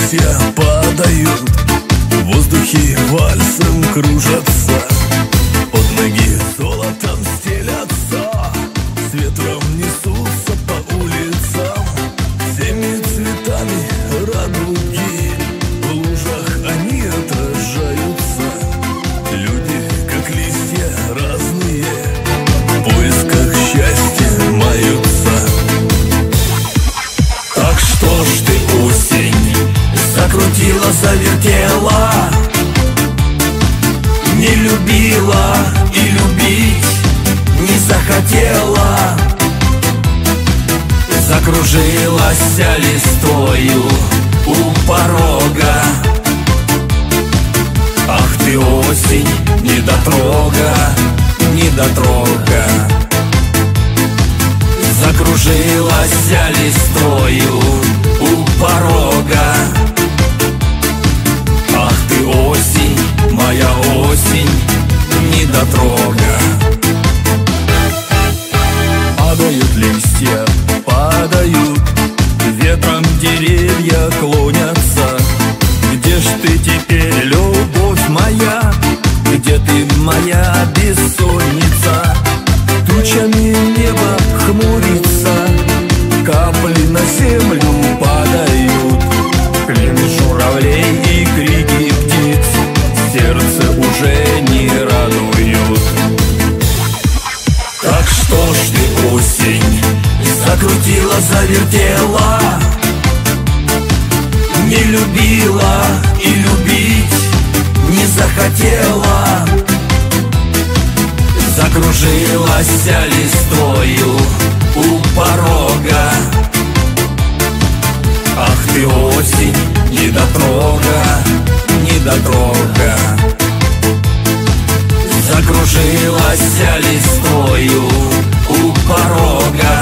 листья падают, в воздухе вальсом кружатся, под ноги золотом стелятся, с ветром несутся по улицам, всеми цветами радуги, в лужах они отражаются. Люди, как листья разные, в поисках счастья маются. Так что ж ты, осень, закрутила, завертела, не любила и любить не захотела, закружилась листвою у порога. Ах ты, осень, недотрога, недотрога, закружилась листвою у порога. Ах ты, осень, моя осень, недотрога. Падают листья, падают, ветром деревья клонятся. Где ж ты теперь, любовь моя? Где ты, моя бессонница? Тучами небо хмурится, капли на землю падают, клин журавлей и крики птиц сердце уже не радуют. Так что ж ты, осень, закрутила, завертела, не любила и любить не захотела, закружилась листвою у порога. Ах ты, осень, недотрога, недотрога, закружилась листвою у порога.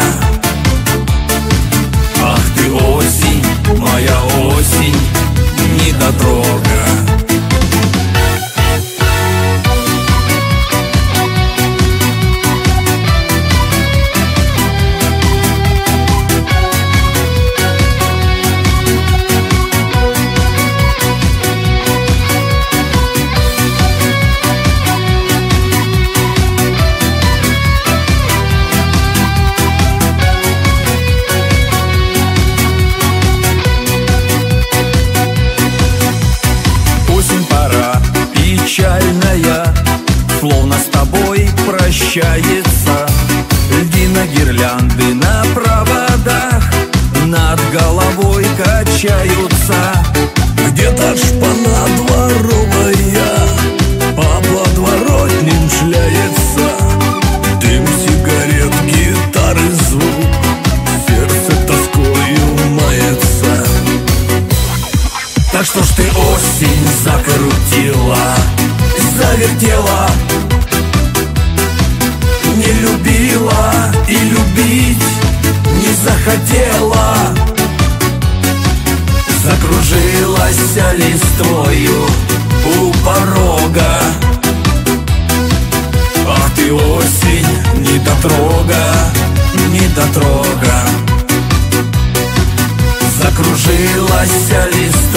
Ах ты, осень, моя осень, недотрога. Печальная, словно с тобой прощается, льдина гирлянды на проводах над головой качаются. Где-то шпана дворовая по подворотням шляется, дым сигарет, гитары звук, сердце тоскою мается. Так что ж ты, осень, закрутила, завертела, не любила и любить не захотела, закружилась листвою у порога. Ах ты, осень, недотрога, недотрога, закружилась листвою